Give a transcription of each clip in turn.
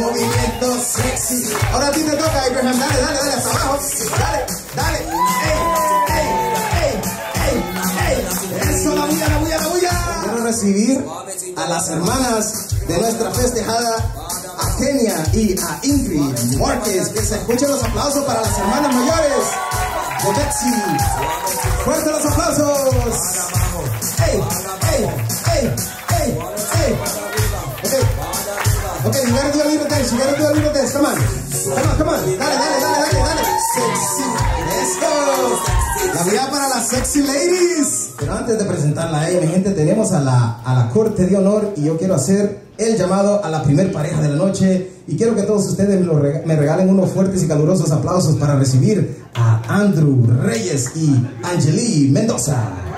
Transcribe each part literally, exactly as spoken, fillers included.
movimiento sexy. Ahora a ti te toca, Abraham. Dale, dale, dale, hasta abajo. Dale, dale. Ey, ey, ey, ey, ey. Eso, la bulla, la bulla, la bulla. Quiero recibir a las hermanas de nuestra festejada, a Kenia y a Ingrid Márquez. Que se escuchen los aplausos para las hermanas mayores de Betsy. Fuerte los aplausos. Ey, ey, ey, ey, ey. Ok, you gotta do a little dance, you gotta do a little dance, come on. Come on, come on. Dale, dale, dale, dale, dale. Sexy, let's go. La vida para las sexy ladies. Pero antes de presentarla a ella, mi gente, tenemos a la, a la corte de honor y yo quiero hacer el llamado a la primer pareja de la noche y quiero que todos ustedes me, lo rega me regalen unos fuertes y calurosos aplausos para recibir a Andrew Reyes y Angeli Mendoza.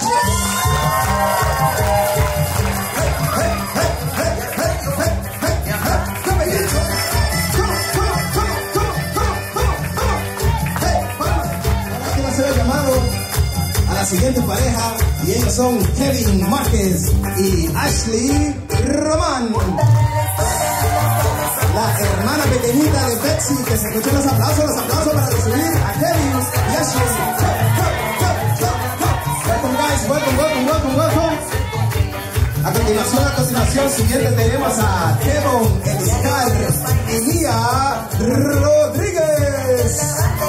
La siguiente pareja y ellos son Kevin Márquez y Ashley Román, la hermana pequeñita de Betsy. Que se escuchen los aplausos, los aplausos para recibir a Kevin y Ashley. Welcome guys, welcome, welcome, welcome, welcome. A continuación, a continuación siguiente tenemos a Kevin Edgar y Mía Rodríguez.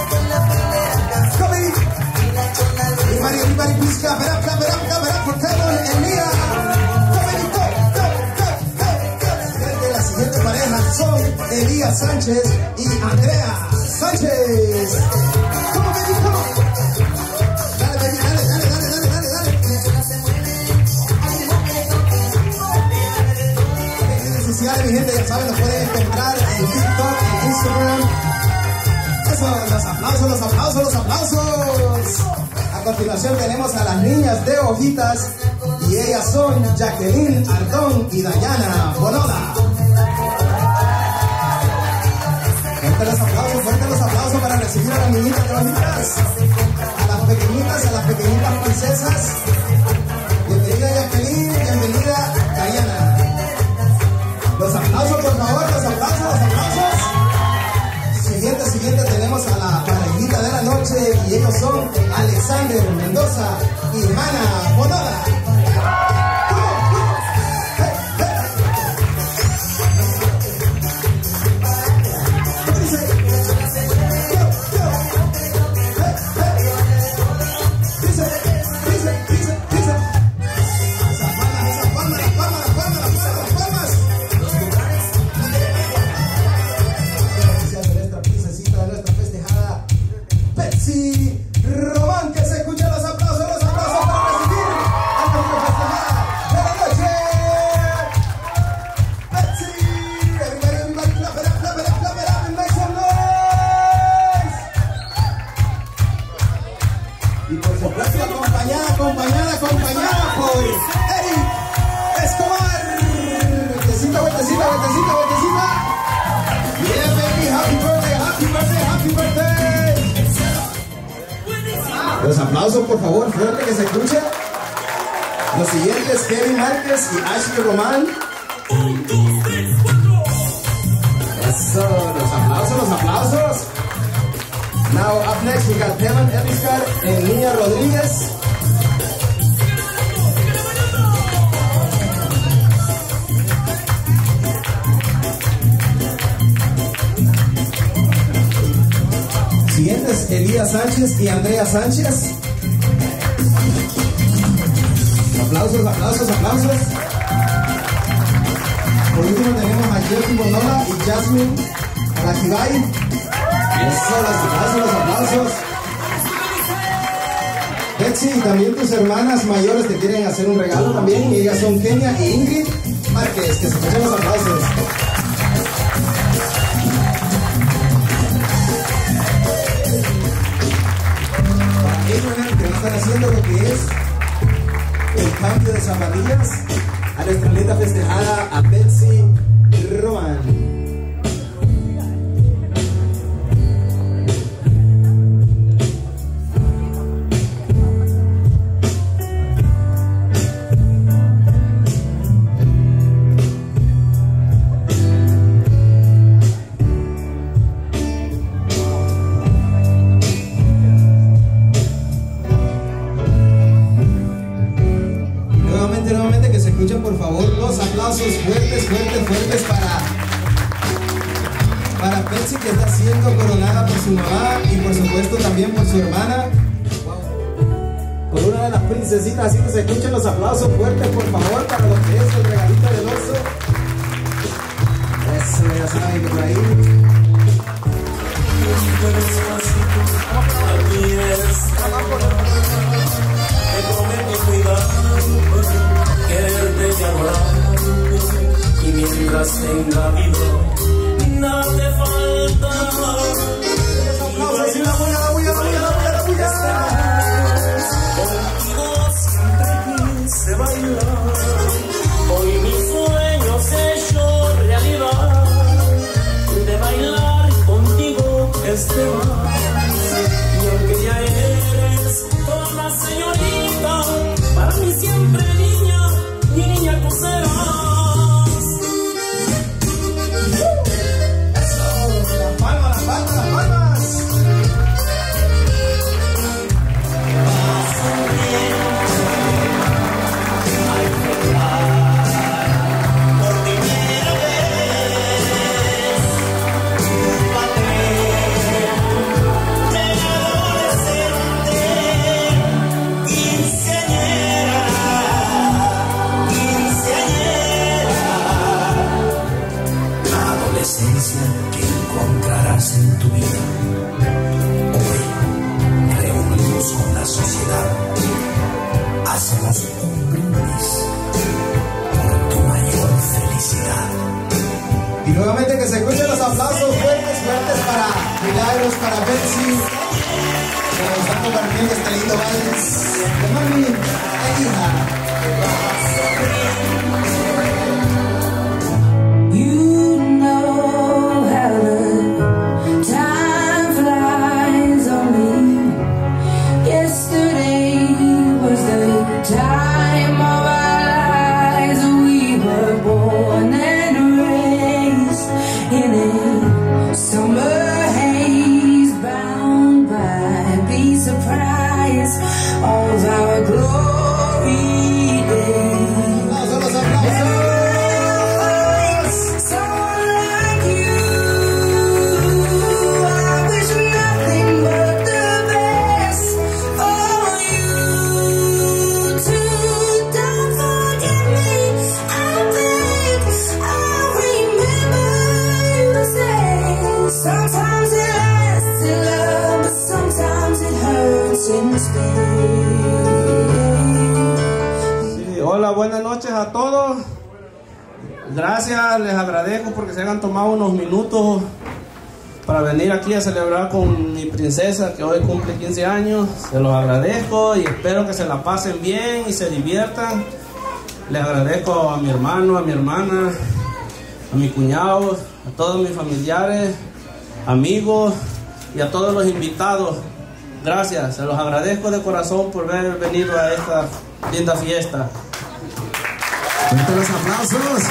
Everybody, everybody, please clap it up, clap it up, clap it up for Kevin and Mia. Go, go, go, go. La siguiente pareja son Elías Sánchez y Andrea Sánchez. Come on, baby, come on. Dale, baby, dale, dale, dale, dale, dale, dale. No hay necesidad, mi gente, ya saben, nos pueden encontrar en TikTok, en Instagram. Eso, los aplausos, los aplausos, los aplausos. A continuación tenemos a las niñas de hojitas y ellas son Jacqueline Ardón y Dayana Bonola. Fuerte los aplausos, fuerte los aplausos para recibir a las niñitas de hojitas, a las pequeñitas, a las pequeñitas princesas. Bienvenida Jacqueline, bienvenida Dayana. Los aplausos, por favor, los aplausos, los aplausos. Siguiente, siguiente tenemos a la parejita de la noche y ellos son Alexander Mendoza y Hannah Bonola. Román, que se escuchen los aplausos, los aplausos para recibir a nuestra festejada de la noche, Betsy. Everybody, everybody, clap it up, clap it up, clap it up and make some noise. Y por supuesto acompañada, acompañada, acompañada por Eric Escobar. Vueltecita, vueltecita, vueltecita, vueltecita. Yeah, baby, happy birthday, happy birthday, happy birthday. Los aplausos, por favor, fuerte que se escuche. Los siguientes, Kevin Márquez y Ashley Román. Eso, los aplausos, los aplausos. Now, up next, we got Kevin Edgar and Mia Rodríguez. Siguientes, Elías Sánchez y Andrea Sánchez. Aplausos, aplausos, aplausos. Por último tenemos a Jeffy Bonola y Jasmine Arajibay. Eso, los aplausos, los aplausos. Betsy, también tus hermanas mayores te quieren hacer un regalo también. Y ellas son Kenia y Ingrid Márquez. Que se escuchen los aplausos. Abraham, que nos están haciendo lo que es el cambio de zapatillas a nuestra linda festejada, a Betsy Román. para Betsy, que está siendo coronada por su mamá y por supuesto también por su hermana. Por una de las princesitas, así que se escuchen los aplausos fuertes, por favor, para lo que es el regalito del oso. Eso, ya saben que por ahí. Te prometí cuidar, quererte y adorar, y mientras tenga vida, nada te falta. Aplausos y la bulla, la bulla, la bulla, la bulla, la bulla. Contigo siempre quise bailar, hoy mi sueño se hecho realidad, de bailar contigo este vals, y aunque ya eres toda una señorita, para mí siempre niña, niña tú serás. Eso, las palmas, las palmas, las palmas. Que encontrarás en tu vida. Hoy, reunidos con la sociedad, hacemos un brindis por tu mayor felicidad. Y nuevamente que se escuchen los aplausos fuertes, fuertes para Milagros, para Betsy, que nos están compartiendo este lindo vals de mami e hija. All our glory days. Aplausos, los aplausos. Someone like you, I wish nothing but the best for you too. Don't forget me, I beg. I remember you say sometimes it lasts in love, but sometimes it hurts instead. Hola, buenas noches a todos. Gracias, les agradezco porque se hayan tomado unos minutos para venir aquí a celebrar con mi princesa que hoy cumple quince años. Se los agradezco y espero que se la pasen bien y se diviertan. Les agradezco a mi hermano, a mi hermana, a mi cuñado, a todos mis familiares, amigos y a todos los invitados. Gracias, se los agradezco de corazón por haber venido a esta linda fiesta. Fuertes los aplausos.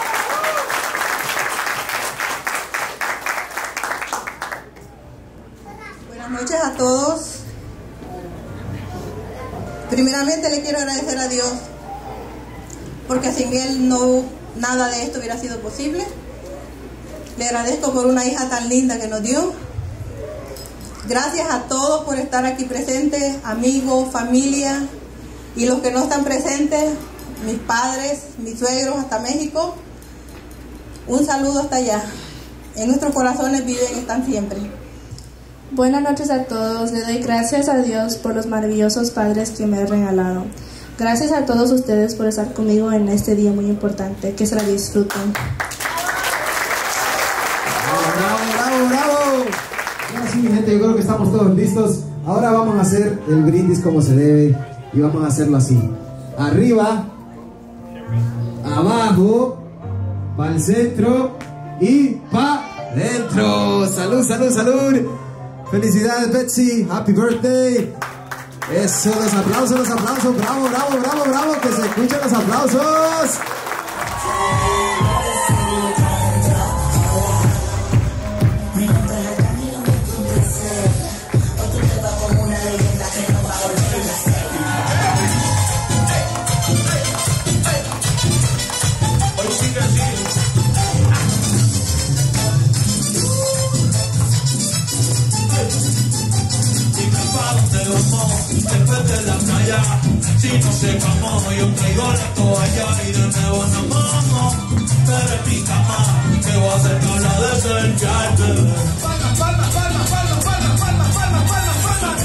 Buenas noches a todos. Primeramente le quiero agradecer a Dios porque sin Él no nada de esto hubiera sido posible. Le agradezco por una hija tan linda que nos dio. Gracias a todos por estar aquí presentes, amigos, familia y los que no están presentes, mis padres, mis suegros hasta México. Un saludo hasta allá. En nuestros corazones viven y están siempre. Buenas noches a todos. Le doy gracias a Dios por los maravillosos padres que me ha regalado. Gracias a todos ustedes por estar conmigo en este día muy importante. Que se la disfruten. Bravo, bravo, bravo. Ahora sí, mi gente, yo creo que estamos todos listos. Ahora vamos a hacer el brindis como se debe. Y vamos a hacerlo así. Arriba, abajo, para el centro y pa' dentro. Salud, salud, salud. Felicidades, Betsy. Happy birthday. Eso, los aplausos, los aplausos. Bravo, bravo, bravo, bravo. Que se escuchen los aplausos. desde la playa. Si no secamos, yo traigo la toalla y de nuevo nos vamos. Pero en mi cama, que voy a hacer tabla de cercharte. Palmas, palmas, palmas, palmas, palmas, palmas, palmas, palmas, palmas.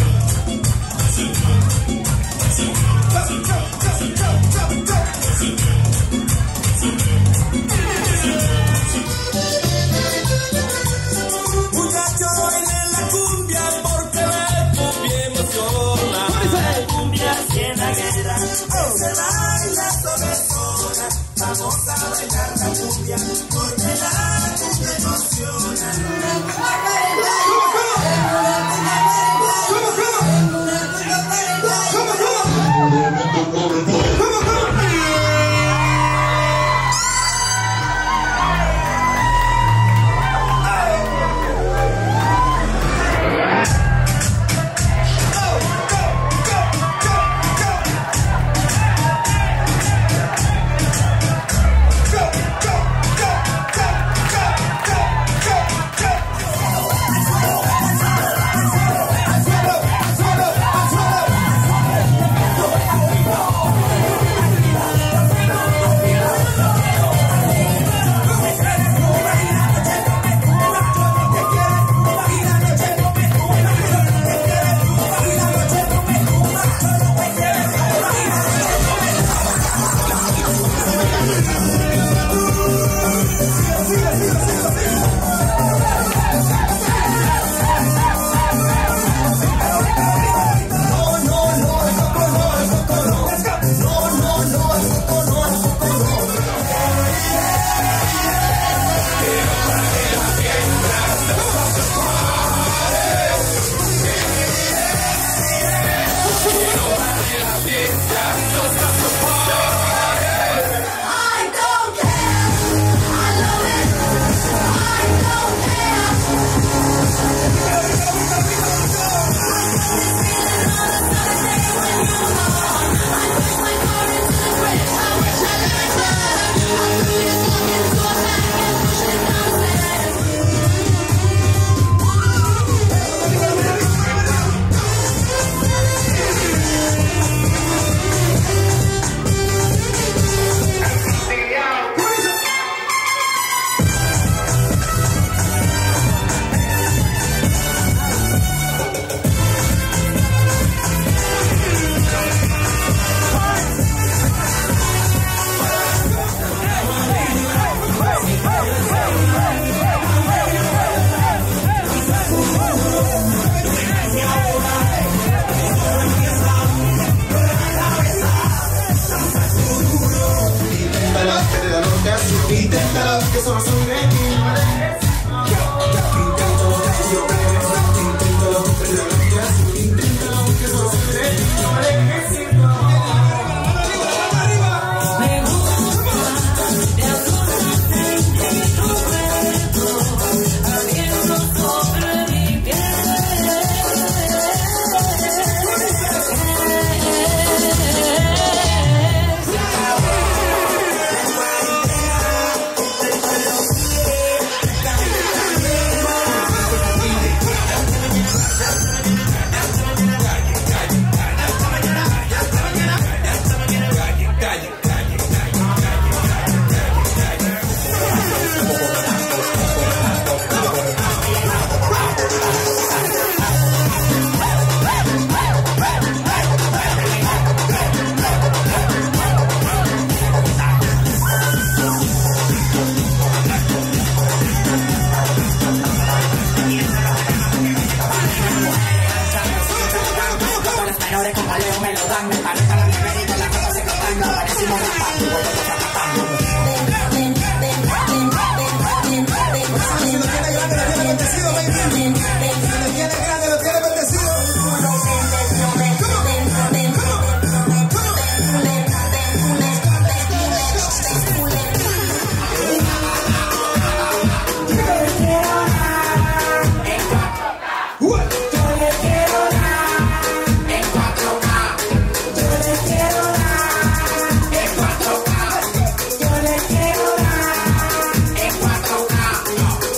Muchachos, bailen la cumbia porque la cumbia emociona. La cumbia cienaguera que se baila sobre sola. Vamos a bailar la cumbia porque la cumbia emociona. Go!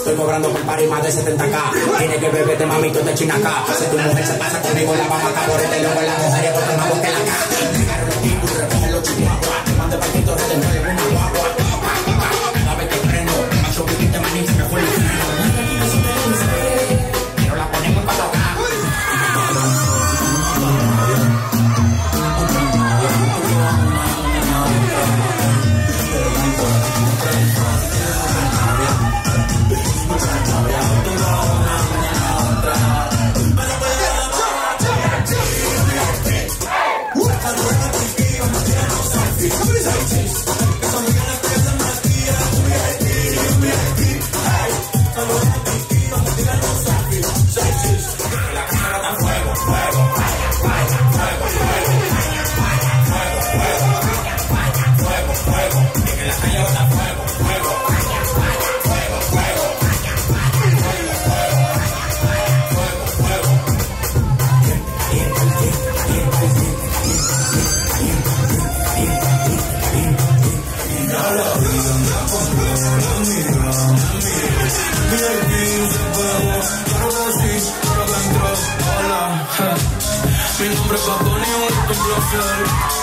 Estoy cobrando por party más de setenta k. Tiene que beberte mamito de chinaca. Si tu mujer se pasa conmigo, la vamos a caborar. Te luego la mujer y botar más que la cara. Llegaron los tipos y recogen los chihuahuas. Mande paquito de nueve, una guagua. Cada vez que prendo, macho piquete maní, se me fue el freno. Pero la ponemos para tocar. Mi nombre es Baboni, un placer.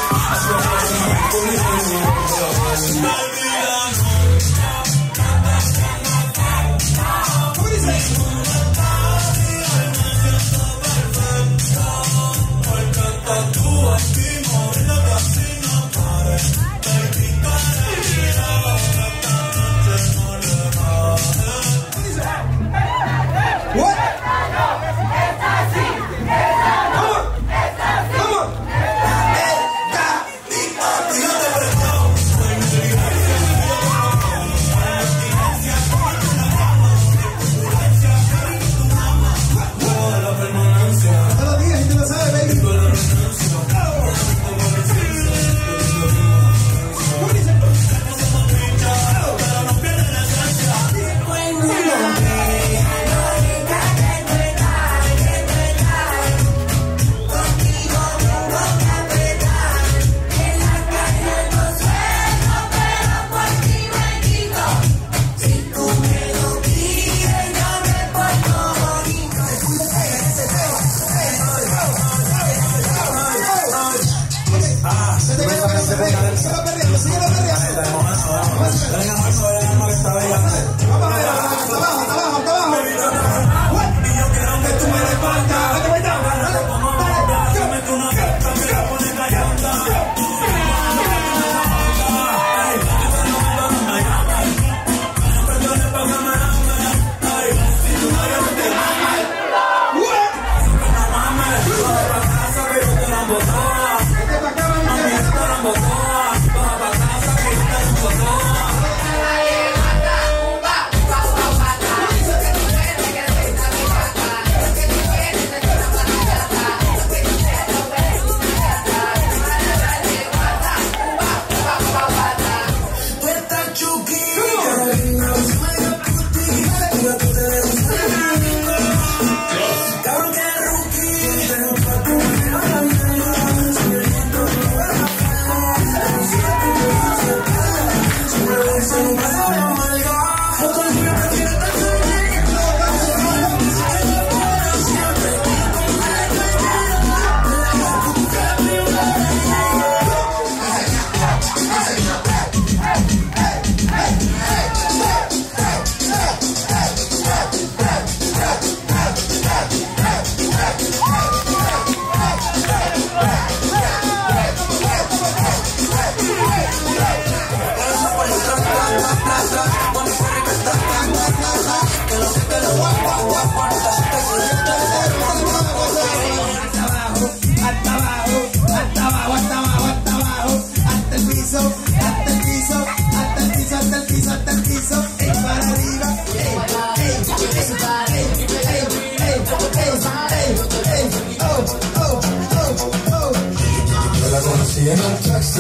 conocí en un taxi,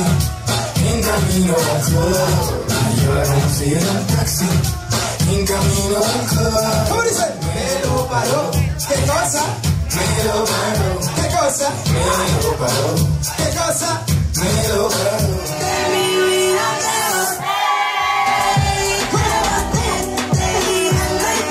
en camino al club. Yo la conocí en un taxi, en camino al club. ¿Cómo dice? Me lo paró. ¿Qué cosa? Me lo paró. ¿Qué cosa? Me lo paró. ¿Qué cosa? Me lo paró. De mi vida te boté, te boté, te girando y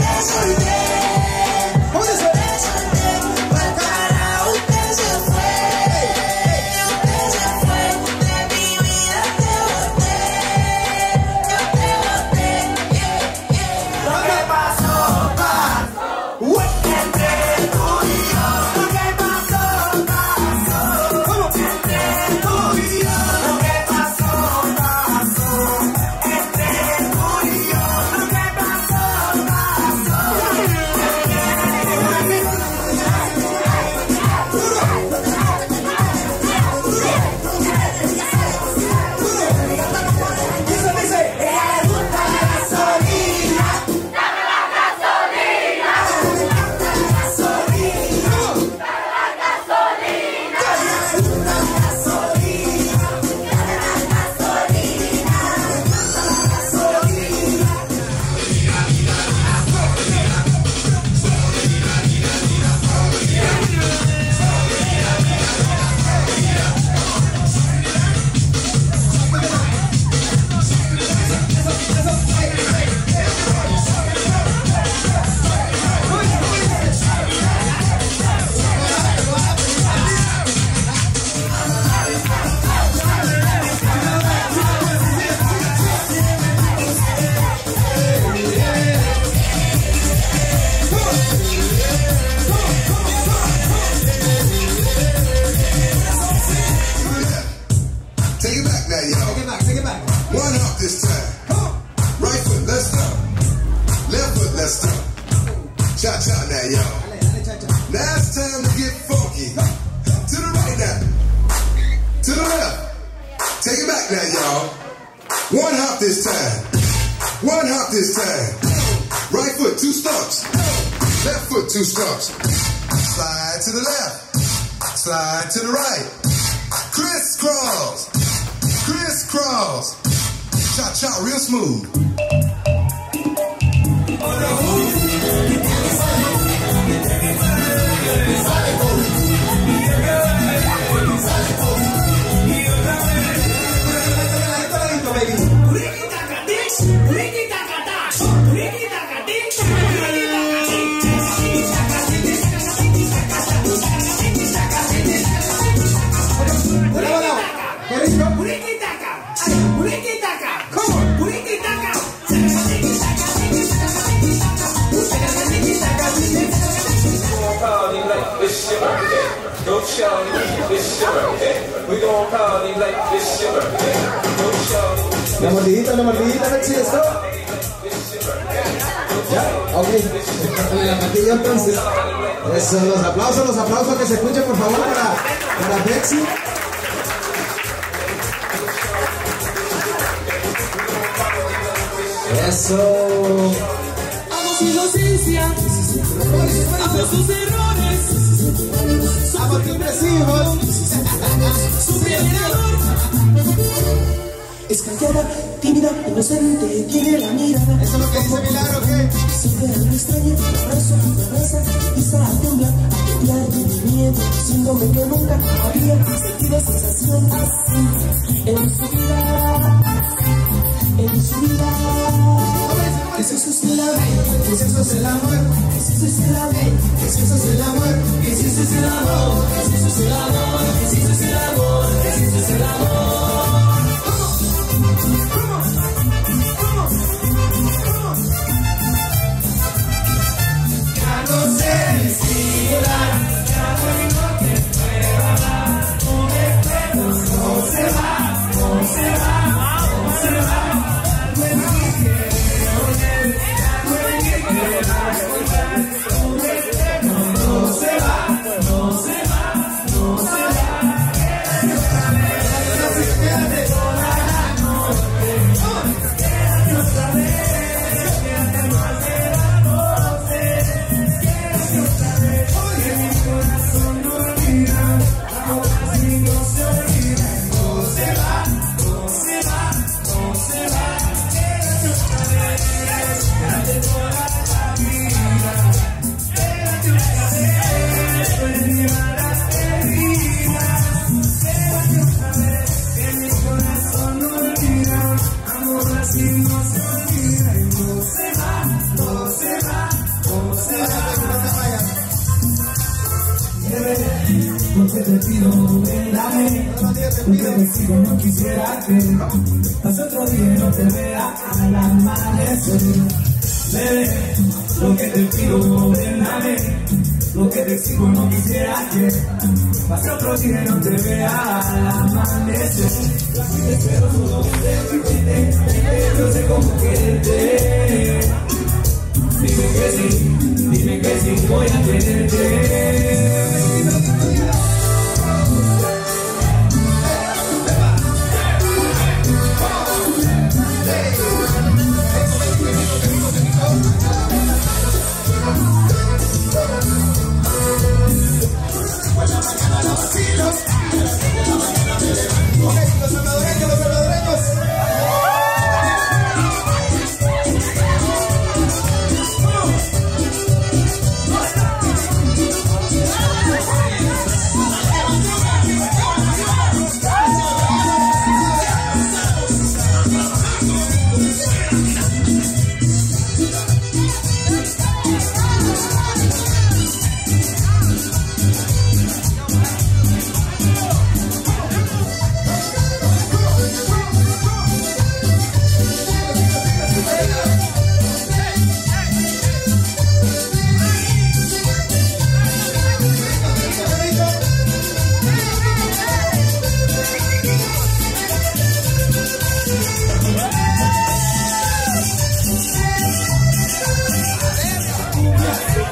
La mordidita, la mordidita, Betsy, esto. Ya, ok. La patilla entonces. Eso, los aplausos, los aplausos que se escuchen por favor para, para Betsy. Eso. Amo su inocencia, amo sus errores, amo tus tres hijos, su primer amor. Es callada, tímida, inocente, tiene la mirada. Eso es lo que dice Milagro, ¿qué? Siempre algo extraño, abrazo, me abraza, empieza a temblar, a temblar de mi miedo, sintiéndome que nunca había sentido sensación así en su vida, en su vida. Eso es el amor, eso es el amor, eso es el amor, eso es el amor, eso es el amor, eso es el amor, eso es el amor, eso es el amor. Ya no sé disimular, ya no hay lo que pueda dar, un recuerdo no se va, no se va, no se va. Porque te pido, dame, porque te sigo, no quisiera que pase otro día y no te vea al amanecer. Bebé, lo que te pido, dame, lo que te sigo, no quisiera que pase otro día y no te vea al amanecer. Te espero solo de yo sé cómo quererte. Dime que sí, dime que sí, voy a tenerte.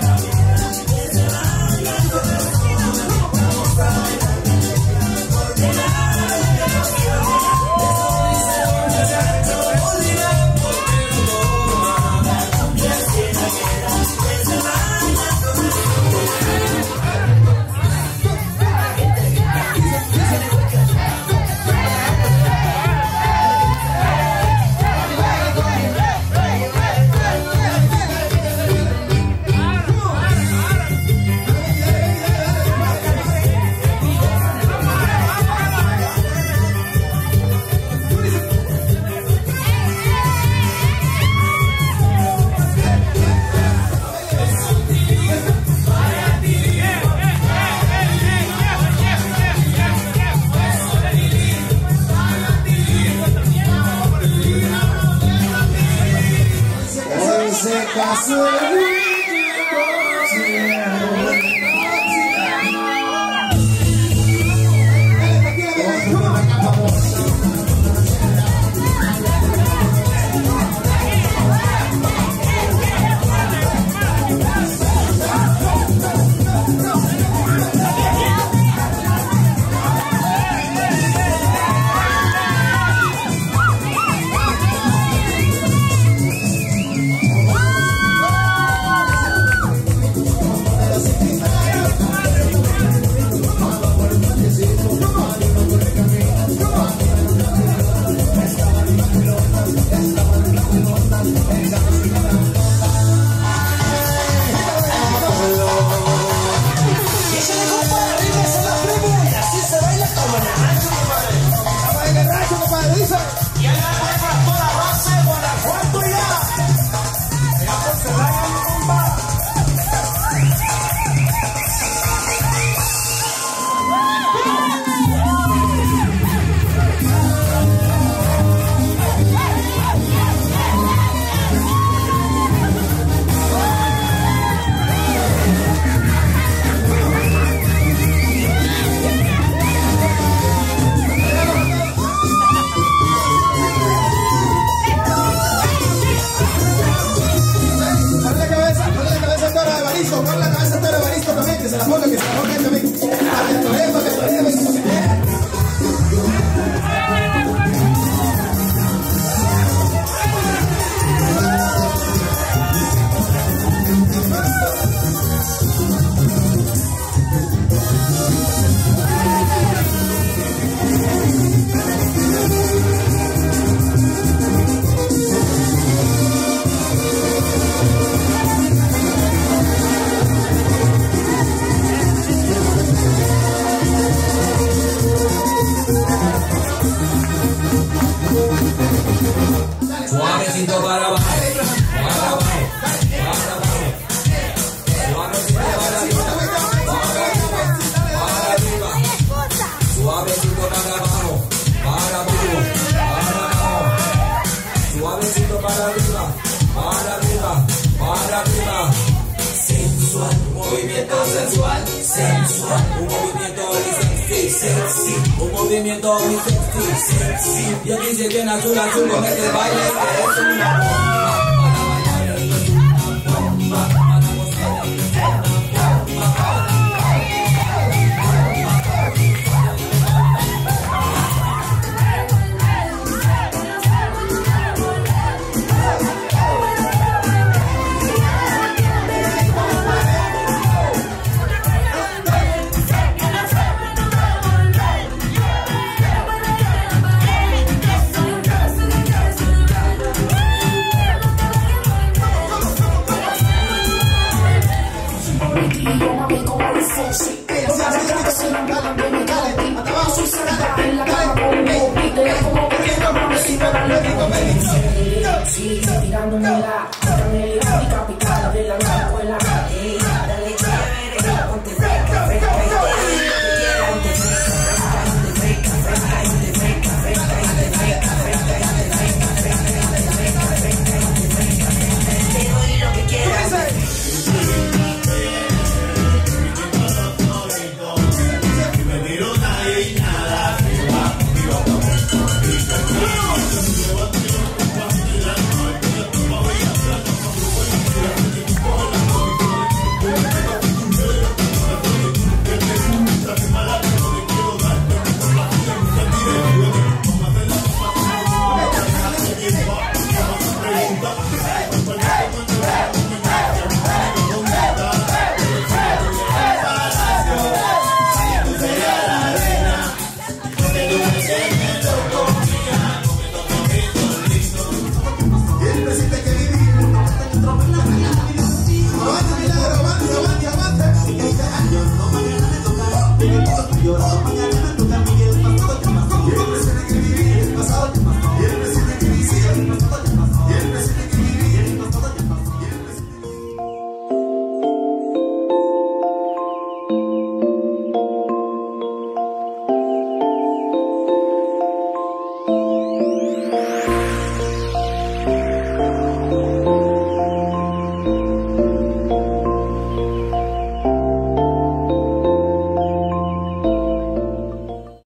Suavecito para abajo, para abajo, para abajo. Suavecito para arriba, para arriba, para arriba. Suavecito para abajo, para abajo, para abajo. Suavecito para arriba, para arriba, para arriba. Sensual, un movimiento sensual, sensual, un movimiento sexy, sexy, un movimiento sexy, sexy. Y aquí se viene azul, azul con este baile que es una bomba. Para bailar esto es una bomba, para gozar esto es una bomba. Sigue tirándome la